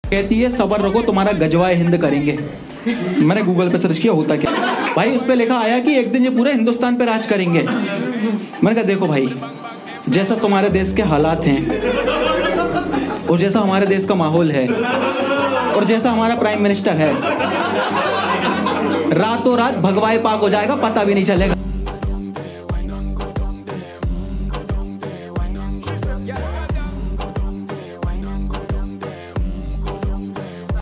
कहती है सबर रखो तुम्हारा गजवाए हिंद करेंगे। मैंने गूगल पे सर्च किया होता क्या भाई, उस पे लिखा आया कि एक दिन ये पूरे हिंदुस्तान पे राज करेंगे। मैंने कहा देखो भाई, जैसा तुम्हारे देश के हालात हैं और जैसा हमारे देश का माहौल है और जैसा हमारा प्राइम मिनिस्टर है, रातों रात भगवाए पाक हो जाएगा, पता भी नहीं चलेगा।